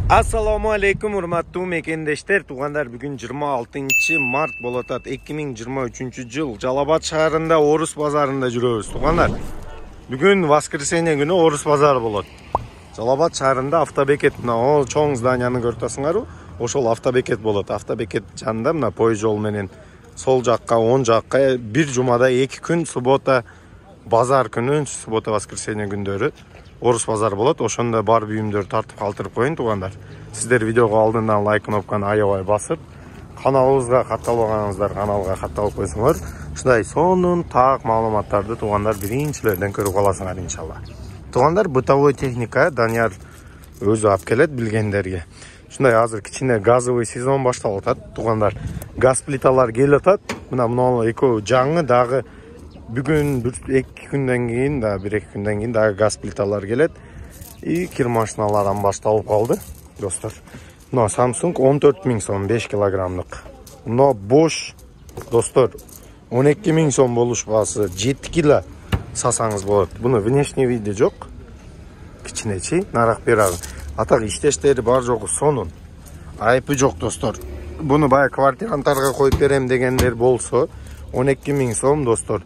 Assalomu alaykum hurmatli mekendeshlar. Tug'anlar, bugun 26-mart bo'latat 2023-yil. Jalobod shahrida O'rus bozorida yuramiz. Tug'anlar, bugun voskreseniya kuni O'rus bozori bo'ladi. Jalobod shahrida avtobeket, o cho'ng zdaniyani ko'rtasizlar-ku, o'shol avtobeket bo'ladi. Avtobeket janida mana poyezd yo'l menen sol жаққа, o'ng жаққа bir jumada 2 kun, subota bozor kuni, subota voskreseniya kunlari O'rus bozor bo'ladi. O'shanda bar buyumlar tartib qoldirib qo'ying tug'anlar. Sizlar videoga oldindan like knopkani ayovay bosib, kanalimizga xattalganingizlar kanalga xattalib qo'ysinglar. Shunday sonun taq ma'lumotlarni tug'anlar birinchilardan ko'rib olasizlar inshaalloh. Tug'anlar, bытовой texnika Danyar o'zi olib keladi bilganlarga. Shunday hozir kichkina gazovoy sezon boshlanadi tug'anlar. Gaz plitalar kelayotadi. Mana bunalar ekovi jangi dag'i bugün 1-2 kundan keyin da 1-2 kundan keyin daha gaz plitalar geledi. Kir maşinalardan başlanıp kaldı dostlar. Buna Samsung 14.000 so'm 5 kilogramlık. Buna boş dostlar 12.000 so'm bo'lishbasi 7 kilo sasangiz bo'ladi. Buni внешний виде yok. Kichinachi naraq beradi. Ataq ishteshleri bar yo'q sonun. Ayıpı yok dostlar. Bunu baya kvartirantarga qo'yib berem deganlar bo'lsa 12.000 so'm dostlar.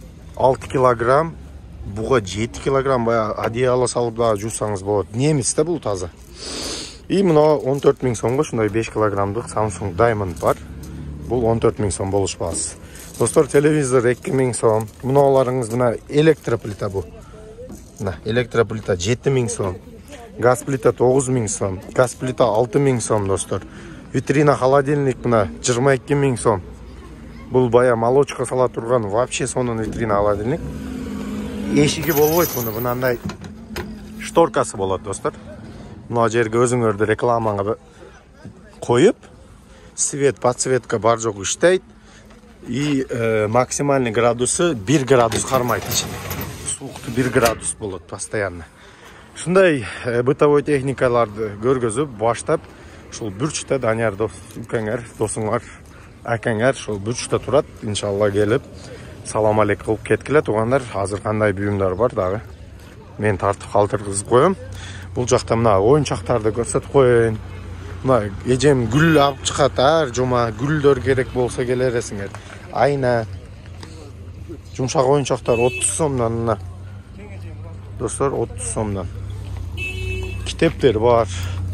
6 kilogram, buğa 7 kilogram baya adiyala salıp daha jursanız болады. Немец de bu taze. Mına 14.000 so'mga shunday 5 kilogramlık Samsung Diamond var. Bu 14.000 so'm bo'lishbasi. Dostlar, televizor 2.000 so'm. Bunalarınız buna elektroplita bu. Buna elektroplita 7.000 so'm. Gaz plita 9.000 so'm. Gaz plita 6.000 so'm dostlar. Vitrina холодильник buna 22.000 so'm. Бұл бая молочка сала тұрған, вообще сонun vitrina холодильник. Ешігі болбойды бұны, бұнандай шторкасы болады достар. Мына жерге өзіңөрді рекламаға қойып, свет, подсветка бар жоқ іштейді. И максимальный градусы 1 градус қармайды ішінде. Суықты 1 градус болады постоянно. Шындай бытовой техникаларды көргізіп, баштап, шул бүрчті Данияр досыңар, әкәңәр шул бүрчті тұрат, иншалла келіп, салам алейк қылып кеткілі туғандар. Азыр қандай бүйімдер бар дағы. Мен тартып қалтырғызып қойым. Бұл жақта мына ойыншақтарды көрсет қойын. Мына ежем гүл алып шығады әр жұма. Гүлдер керек болса келересіңер. Айна. Жұмшақ ойыншақтар 30 сомдан. Достар, 30 сомдан. Китептер бар.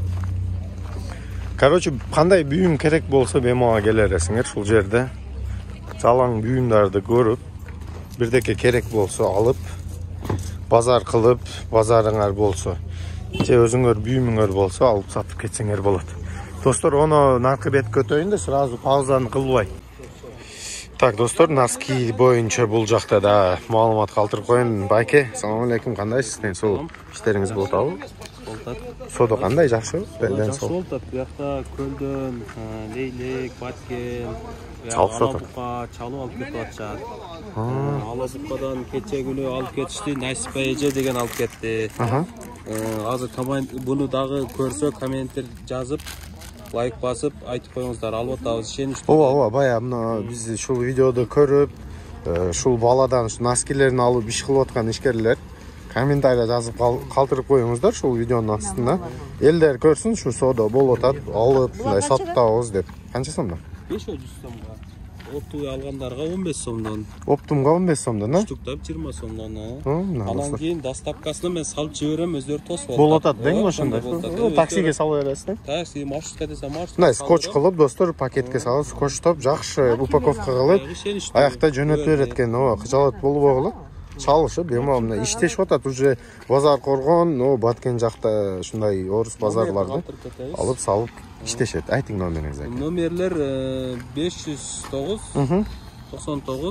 Короче, қандай бүйім керек болса бемаға келересіңер. Шул жерде жалаң бүйімдарды көріп, бірдеке керек болса алып, базар қылып, базарыңар болса, же өзіңер бүйіміңер болса алып сатып кетсеңер болады. Достар, оны нарқы бет көтөйін де сразу паузаны қылбай. Так, достар, носки бойынша бұл жақта да маалымат қалтырып қойын. Байке, салам алейкум, қандайсыз? Сол іштеріңіз болды алып? Сода қандай жақсы? Белден сол. Солтат, бұяқта көлден, лейлек, баткен, алабұққа, чалу алып кетіп атшады. Алабұққадан кетсе күні алып кетішті, Нәсіпа еже деген алып кетті. Азыр бұны дағы көрсе комменттер жазып, лайк басып, айтып қойыңыздар, алып атауыз шен үшті. Ова, бая, біз шул видеоды көріп, шул баладан носкилерін алып іш қылып отқан ішкерлер. Комментария жазып қалтырып қойыңыздар шул видеоның астына. Елдер көрсін, шу сода бол отат, алып, саттауыз деп. Қанша сомда? 500 сомға. Оптуы алғандарға 15 сомдан. Оптумға 15 сомдан, а? Штуктап 20 сомдан. Анан кейін дастапкасына мен салып жіберем, өздері тосып бол отат, дейін ошында? Таксиге салып бересің? Такси, маршрутка десе маршрутка. Мына скотч қылып, достар, пакетке салып, скотчтап, жақшы упаковка қылып, аяқта жөнөтіп береткен, қыжалат болып оғылы. Çalışıp, бемалымда иштешіп атат, уже базар қорған, баткен жақта шундай Орыс базарларды алып салып иштешет. Айтың номеріңіз әке. Номерлер 509 99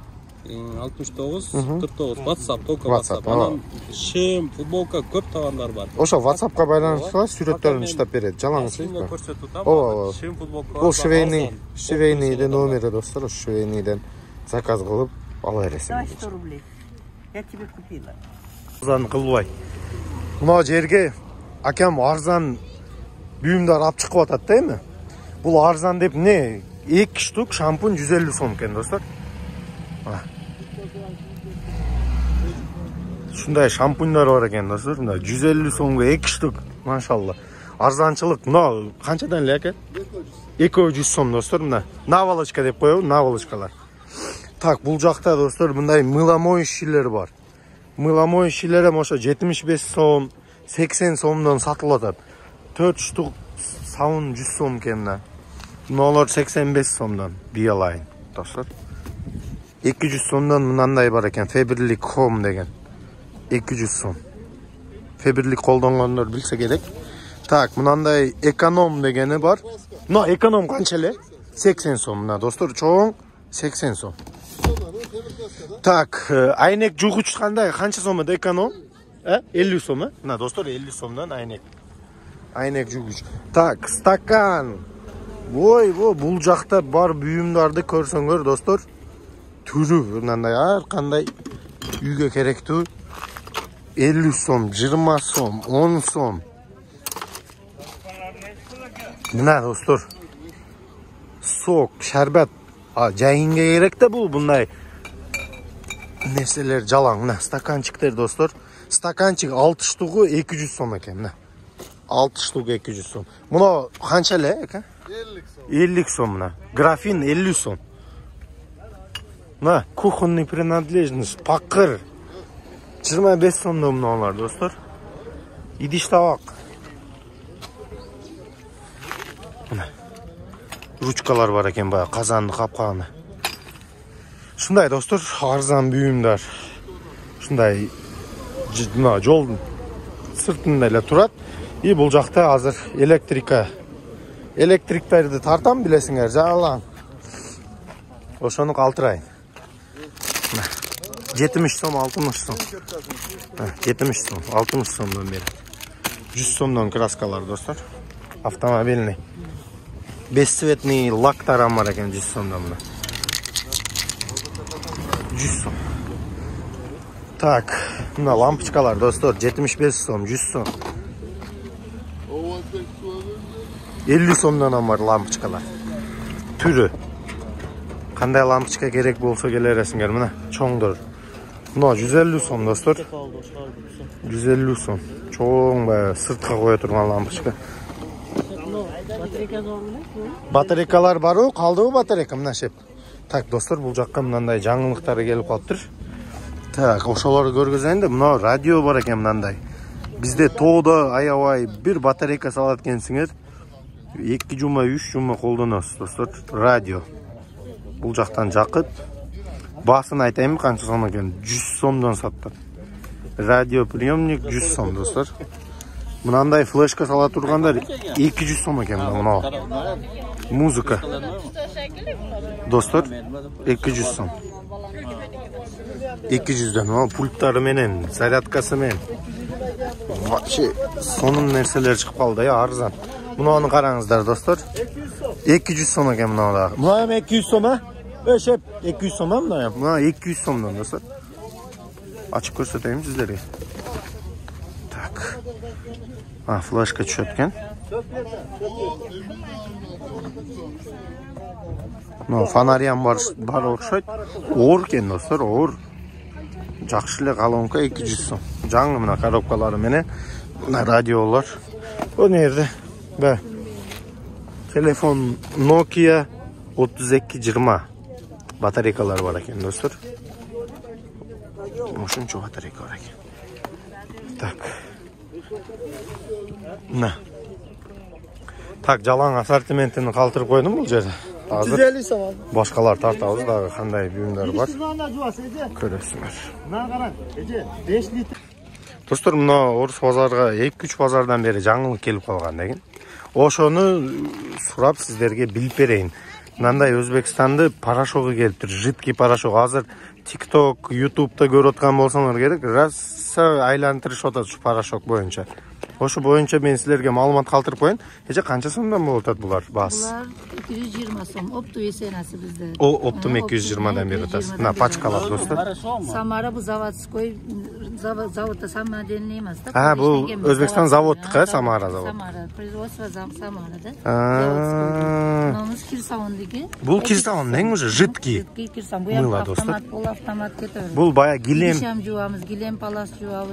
69 49 WhatsApp, только WhatsApp. Анан шем, футболка көп тағандар бар. Ошо WhatsAppқа байланышлар, сүреттерін үштап береді. Жалаңыз ба? Шем футболка. Ол швейныйден номері достар, швейныйден заказ қылып ала бересің. Давай 100 рублей. Я тебе купила. Арзан қылбай. Мына жерге акам арзан бүйімдер алып шығып атат деймі? Бұл арзан деп не? 2 штук шампунь 150 сом екен достар. Шундай шампуньдар бар екен достар. 150 сомға 2 штук, машалла. Arzançılık. Mına kançadan эле ака? 200 сом достор, мына. Наволочка деп коебу, наволочкалар. Так, бул жакта достор мындай мыломоющийлер бар. Мыломоющийлер эми ошо 75 сом, 80 сомдон сатылып атат. 4 штук сабын 100 сом экен мына. Мыналар 85 сомдон биялайын, достор. 200 сомдон мынандай бар экен, Faberlic Home деген. 200 сом. Faberlic колдонгондор билсе керек. Так, мынандай эконом дегени бар. Но эконом канча эле? 80 сом мына достор, чоң 80 сом. Так, айнек жугуч кандай? Канча сом эде эконом? 50 сом, мына достор 50 сомдон айнек. Айнек жугуч. Так, стакан. Ой, бул жакта бар буюмдарды көрсөңөр достор. Түрү мындай ар кандай үйгө керектүү. 50 сом, 20 сом, 10 сом. Мына достор. Сок, шарбат. Жайынга керек да бул мындай нерселер жалаң. Мына стаканчиктер достор. Стаканчик 6 штугу 200 сом экен, мына. 6 штук 200 сом. Мына канча эле экен? 50 сом мына. Графин 50 сом. Мына кухонный принадлежность, пакыр 25 сомдон мыналар достор. Идиш табак. Мына ручкалар бар экен, баягы казанды капканы. Ушундай достор, арзан буюмдар. Ушундай мына жолдун сыртында эле турат. И бул жакта азыр электриктерди тартам, билесиңер, жалаң. Ошону калтырайын. 70 сом, 60 сом. 70 сом, 60 сомдон берет. 100 сомдон краскалар достор. Автомобильный. Бесцветный лактар бар экен 100 сомдон мына. 100 сом. Так, мына лампочкалар достор 75 сом, 100 сом. 50 сомдон бар лампочкалар. Түрү. Кандай лампочка керек болсо келересиңер, мына чоңдор. Мына 150 сом достор. 150 сом. Чоң баягы сыртка кое турган лампочка. Батарейкалар барбы? Калдыбы батарейка мына шеп. Так, достор, бул жакка мындай жаңылыктары келип калыптыр. Так, ошолорду көргөзөйүн да, мына радио бар экен мындай. Бизде тоодо аябай бир батарейка салат экенсиңер. 2 жума, 3 жума колдоносуз достор. Радио. Бул жактан жакыт. Басын айтайынбы канча сом экен? 100 сомдон сатат. Радиоприемник 100 сом достор. Мынандай флешка сала тургандар 200 сом экен мына. Музыка. Достор, 200 сом. 200дөн мына пульттары менен, зарядкасы менен. Вообще сонун нерселер чыгып калды, арзан. Мунаны караңыздар достор. 200 сом экен мына да. Мына 200 сом, шеп 200 сом мына. Мына 200 сомдон достор. Ачып көрсөтөйүн сиздерге. Так. Флешка түшөт экен. Ну, фонарьям бар окшойт. Оор экен достор, оор. Жакшы эле колонка 200 сом. Жаңы мына коробкалары менен, мына радиолор. Бул жерде телефон Nokia 3220 батарейкалар бар экен достор. Ошончо батарейка бар экен. Так. Мына. Так, жалаң ассортиментин калтырып койдум бул жерде. Азыр 150 сом. Башкалар тартабыз дагы кандай буюмдар бар. Көрөсүңөр. Мына караң, эже 5 литр. Достор, мына Орус базарга 2-3 базардан бери жаңылык келип калган деген. Ошону сурап сиздерге билип берейин. Мындай Өзбекстанды порошогу келиптир, жидкий порошок. Азыр TikTok, YouTube'да көрүп аткан болсоңор керек, раса айлантырышып атат ушу порошок боюнча. Ошо боюнча мен силерге маалымат калтырып коеюн. Эже канча сомдон болуп атат булар баасы? Булар 220 сом. Опту эсенасы бизде. Оптум 220 берип атасыз. Мына пачкалар достор. Самара бу заводской заводда самодельный эмес да. Бул Өзбекстан заводдук, Самара завод. Самара, производство Самарада. Мынамыз кирсаундыгы. Бул кирсаун нең уже жидкий. Кирсаун Мыло, бу достор. автомат, бул автомат кетер. Бул бая килем. Кишем жуабыз, килем палас жуабыз.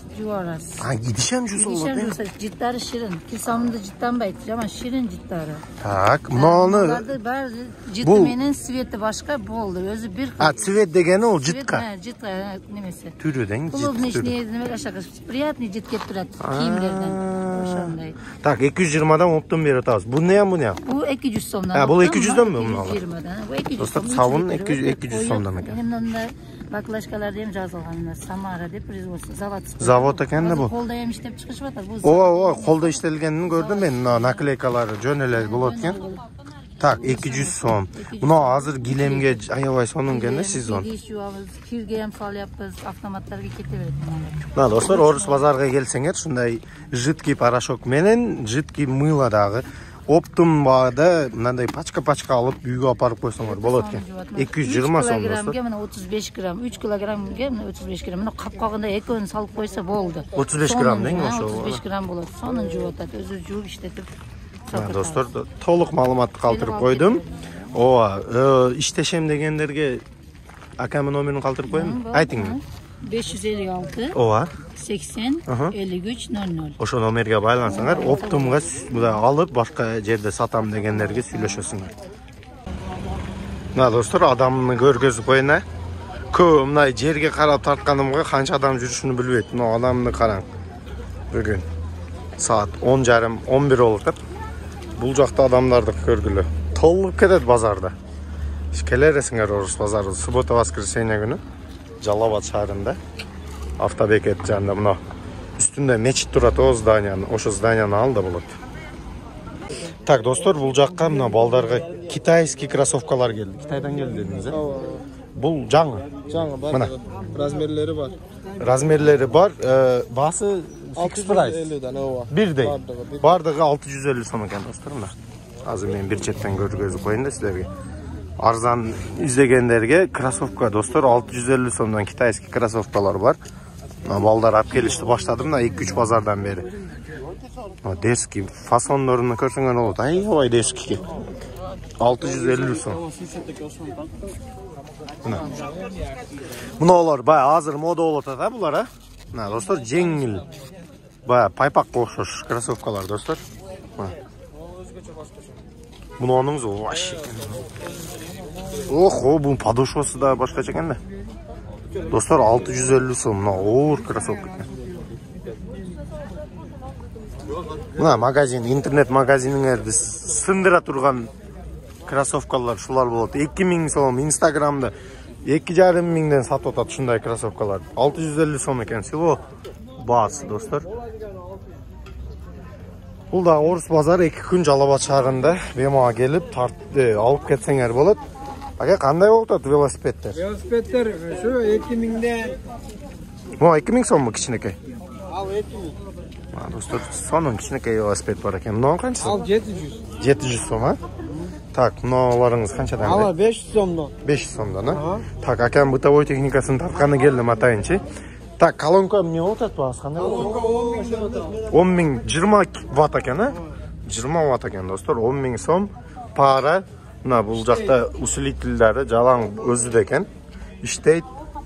Juvarası. Ha gidişem juice olur Gidişen değil mi? juice, ciddarı şirin. Kilsamında ciddan baytır ama şirin ciddarı. Tak, bunu Bunlarda bazı ciddimenin sveti başka bu olur. Özü bir ha svet degeni o jitka. Cidka nemesi. Türüden Kulubun jit türü. içine demek aşağı priятный jit kep turadi kiyimlerden. O'shanday. Tak 220'dan optum beri atабыз. Bu ne bu ne? Bu 200 so'mdan. Ha, bu 200'den mi bunlar? 220'dan. Bu 200 Dostlar, so'm. savun 200 so'mdan ekan. Elimden baklashkalarda ham yozilgan. Samara deb производство завод. Zavod ekan da bu. Qo'lda ham ishlab chiqishyapti. Bu O qo'lda ishlanganini ko'rdim men. Nakleykalari, jo'nalar bo'layotgan. Tak 200 so'm. Buni hozir gilemga ayovay so'ninganda sizon. Kirga ham solyapmiz, avtomatlarga ketaveradi. Na do'stlar, O'rus bozoriga kelsangiz, shunday jidki parashok menen jidki mıyladagi optum bada bunday pachka olib uyga olib borib qo'ysangiz bo'ladi ekan. 220 so'm do'stlar. Mana 35 gram, 3 kilogramga 35 gram. Mana qapqog'ida ekoni solib qo'ysa bo'ldi. 35 gram deng o'sha. 35 gram bo'ladi. Sonini juvatadi, o'zi juvib ishlatib. Do'stlar, to'liq ma'lumotni qoldirib qo'ydim. O, ishlashim deganlarga akamning nomerini qoldirib qo'yaymi? Ayting. 556 Ova. 80 53 00. O'sha nomerga baylansanglar, optimga olib boshqa yerda satam deganlarga suylashasizlar. Na do'stlar, odamni ko'rgazib qo'yna. Ko'mna yerga qarab tartganimga qancha odam yurishini bilmaydi. No, odamni qarang. Bugun soat 10:30, 11 oldu. Bu жақта адамдарды көргілі. Толып кетеді базарда. Келересіңер Орыс базары. Суббота воскресенье күні Жалабат шаарында автобекет жанында мына үстүндө мечит турат, о зданияны, ошо зданияны алды болот. Так, достор, бул жакка мына балдарга китайский кроссовкалар келди. Китайдан келди дедиңиз, э? Бул жаңы. Жаңы бар. Мына Размерлери бар. Размерлери бар. Басы 650'den ova. Birдей. Бардығы 650 сом екен достар. Мына. Азыр мен bir четтен көргөзүп коюн да силерге. Арзан издегендерге кроссовка достар 650 сомдон китайский кроссовкалар бар. Балдар алып келишти баштадым мына 2-3 базардан бери. Дерский фасондорун көрсөңөр болот. Аябай дерский. 650 сом. Мыналар бай азыр мода болот да булар, а? Мына достар жеңил. Бая пайпакка окшош кроссовкалар достар. Мунунуңуз вообще. Охо, бун подошвасы да башкача экен да. Достар 650 сом, мына оор кроссовка экен. Мына магазин, интернет магазиниңерди сындыра турган кроссовкалар шулар болот. 2000 сом Инстаграмда 2,5 миңден сатып атат ушундай кроссовкалар. 650 сом экен село баасы достар. Бул да Орус базары 2 күн Жалабат шаарында бемага келип алып кетсеңер болот. Ака кандай болуп атат велосипеддер? Велосипедler şu 2000'de. Mo 2000 сомбу кичинекей? Al 2000. Достар, сонун кичинекей велосипед бар экен. Мынау канча? Al 700. 700 сом, а? Так, мыналарыңыз канчадан? Al 500 somdan. 500 сомдан, а? Так, акам бытовой техникасын тартканы келди матайынчы. Так, колонка эмне болуп атат баасы кандай болот? 10 миң 20 ватт экен, а? 20 ватт экен достор, 10 миң сом пара. Мына бул жакта усилительдери жалаң өзү да экен. Иштейт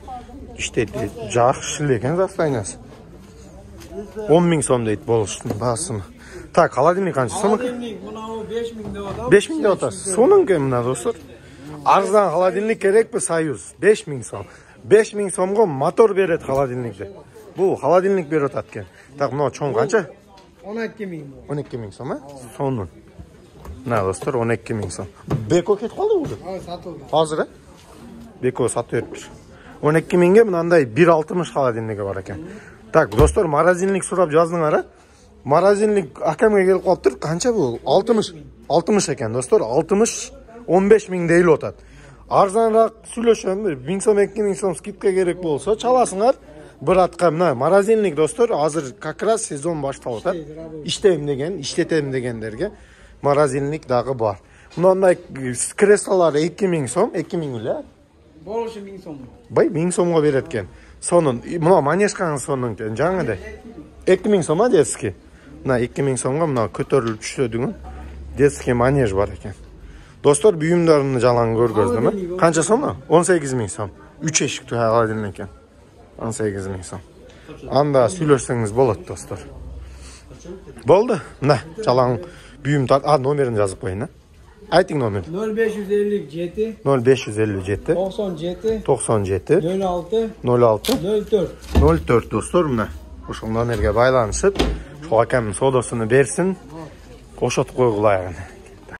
жакшы эле экен состояниясы. 10 миң сом дейт болуштун баасын. Так, холодильник канча сом? Холодильник buna 5000'de o da. 5000 деп атасыз. Сонун кен мына достор. Арзан холодильник керекпи Союз? 5000 сом. 5000 сомго мотор берет холодильникте. Бул холодильник берип атат экен. Так, мына чоң канча? 12.000 bu. 12000 сом, а? Сонун. Мына достор 12000 сом. Беко кетип калды бул. Al satıldı. Азыр, э? Беко сатып бериптир. 12000ге мынандай 1.60 холодильниги бар экен. Так, достор, морозильник сурап жаздыңар, а? Морозильник акамга келип калыптыр. Канча бул? 60 экен, достор. 60 15 миң дейлип атат. Арзаныраак сүйлөшөм, 1000 сом, 2000 сом скидка керек болсо, чаласыңар. Bir атка мына морозильник достор, азыр как раз сезон башталып атат. Иштетем дегендерге морозильник дагы бар. Мындай креслолар 2000 сом, 2000 эле. Болушу 1000 som. Бай 1000 сомго берет экен. Сонун, мына манежканын сонун экен, жаңыдай. 2000 сом детский. Мына 2000 сомго мына көтөрүлүп түшөдүңүн детский манеж бар экен. Достор, бүйүмдөрүн жалаң көргөздүм. Канча сом? 18000 сом. 3 эшиктүү холодильник экен. 18000 сом. Anda süйлöşsеңiz болот достор. Болды. Мына жалаң бүйüm номерін жазып қойын. Айтың номер. 0557 0557 97 97 06 06 04. 04 достор. Мына ошол номерге байланышып, шул акамдын содосуну берсин. Кошотуп койгула ягын.